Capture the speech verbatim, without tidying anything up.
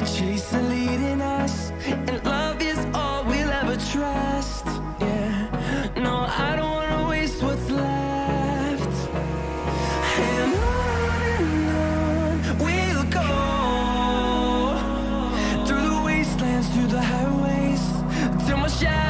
chase the leading us, and love is all we'll ever trust. Yeah, no, I don't wanna waste what's left. And on and on we'll go, through the wastelands, through the highways, till my shadow